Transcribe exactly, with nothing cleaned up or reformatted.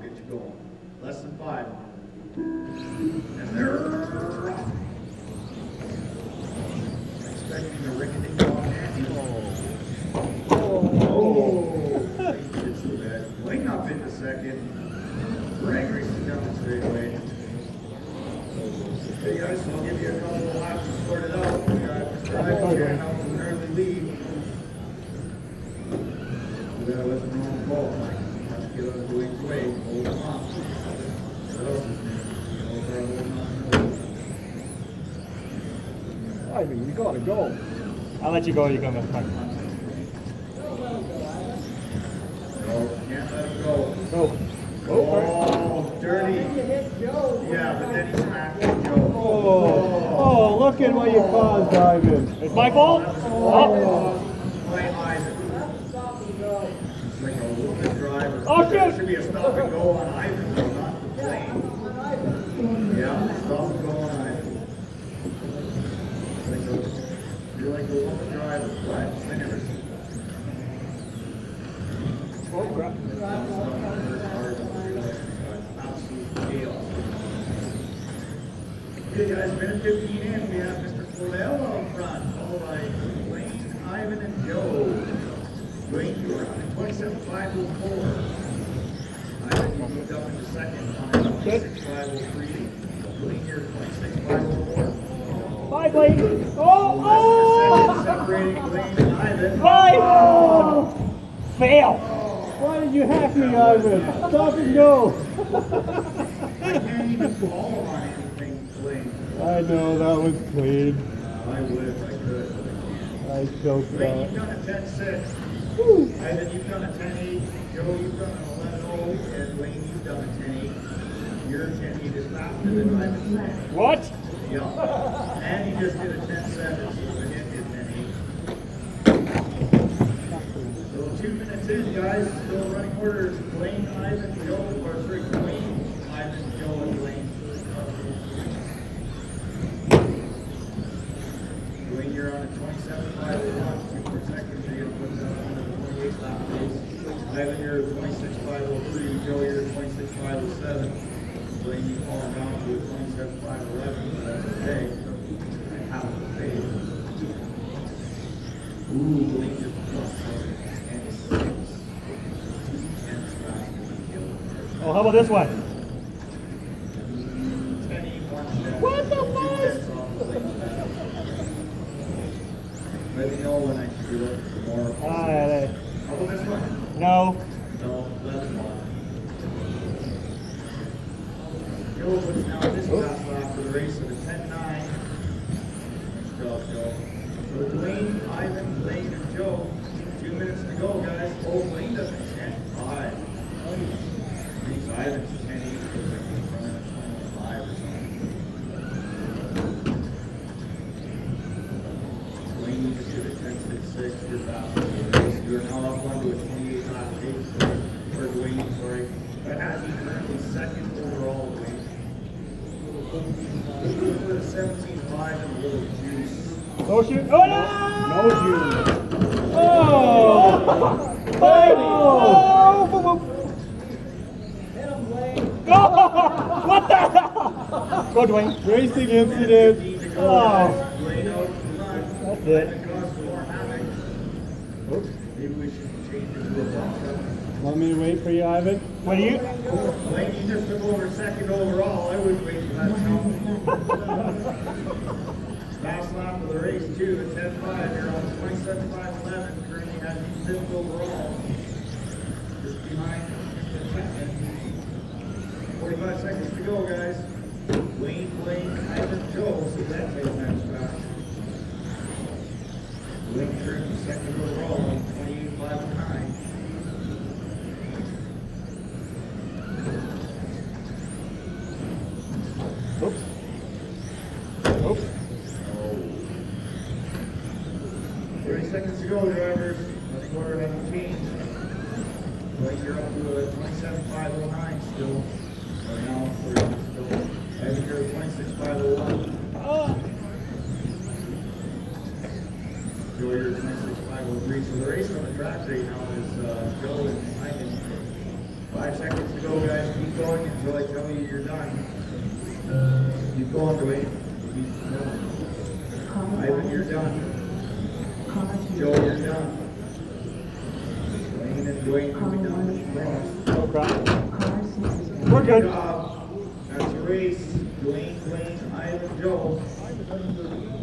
get you going. Less than five. And they're off. Expecting the ring-a-ding dong handy. Oh. Oh. It's the bed. Wing up into second. Greg racing down the straightaway. Hey guys, so I'll give you a couple of laps to sort it out. We got Mister Ivan out to early lead. That wasn't the wrong ball. Have to get out of the wing's way. Hold him on. What else is new? Hold our holding on. Ivan, you gotta go. I'll let you go. You come back. No, can't let him go. Go. Oh, dirty. Yeah, but then he smacked Joe. Oh, oh, look at what you caused, Ivan. It's my fault? Oh. Play Ivan. It's like a little bit driver. Oh, shit. There should be a stop and go on Ivan, though, not the plane. Yeah, stop and go on Ivan. Like a, you're like a little driver. What? I never seen that. Oh, crap. Okay guys, minute fifteen in, we have Mister Cordell out front, followed by Wayne, Ivan, and Joe. Wayne, you are on twenty-seven five oh four. Ivan, you moved up into second on twenty-six five oh three. Wayne, you're twenty-six five oh four. Bye, Blake. Oh, oh! Separating Wayne and Ivan. Bye! Oh. Fail! Why did you hack me, Ivan? Stop and go. I can't even follow on anything, Wayne. I know, that was clean. Uh, I would if I could, but I can't. I choked Wayne, you've that. done a ten six. Ivan, you've done a ten eight. Joe, you've done an eleven oh. And Wayne, you've done a ten eight. Your ten eight is faster than Ivan's ten. What? Yeah. And he just did a ten seven, so the hit did ten eight. So two minutes in, guys. Still running orders. Wayne, Ivan, Joe, or sorry, Wayne, Ivan, Joe, and Wayne. Wayne, you're on a twenty-seven five oh one. Two more seconds. You're going to put that on the twenty-eight lap pace. Ivan, you're twenty-six five oh three. Joe, you're twenty-six five oh seven. Wayne, you've fallen down to a twenty-seven five eleven. So that's okay. I have to fade. Ooh, Wayne just plus and six. Oh, how about this one? What the fuck? Let me know when I can do it for more. Alright. How about this one? No. No, that's one. Joe puts now this last lap for the race of the ten nine. Nice job, Joe. So Dwayne, Ivan, Blaine, and Joe. Two minutes to go, guys. Oh, Blaine doesn't ten five. These Ivan's ten eight. Looks like he's running a twenty-five or something. Blaine, you just did a ten six six. You're fast. You're now up one to a twenty-eight lap pace. Or Dwayne, sorry. That has you currently second overall, Dwayne. With a seventeen five and a little juice. No shoot. Oh, no! No juice. Oh! Oh! Oh! Oh! What the hell? Go, Dwayne. Racing incident. Oh. Dwayne out front. That's it. And caused more havoc. Oops. Maybe we should change it to a bump. Want me to wait for you, Ivan? What do you? Blake, you just took over second overall. I wouldn't wait for that jump. Last lap of the race, too, at ten five. You're on twenty-seven five eleven. Currently has you fifth overall. Just behind. forty-five seconds to go, guys. Wayne, Blaine, Ivan, Joe. So that takes next back. Wayne currently second overall on twenty-eight five oh nine. Oops. Oops. thirty seconds to go, drivers. Running order hasn't changed. Blake, you're up to a twenty-seven five oh nine still. Right now, we're still. I think you're at twenty-six five oh one. Oh. Joe, you're twenty-six five oh three. So the race on the track right now is uh, Joe and Ivan. Five seconds to go, guys. Keep going until I tell you you're done. Keep going, Dwayne. Keep going. Ivan, you're done. Joe, you're done. Dwayne and Dwayne will be done. No problem. We're Good good. job. That's a race. Dwayne, Dwayne, Ivan, Joe.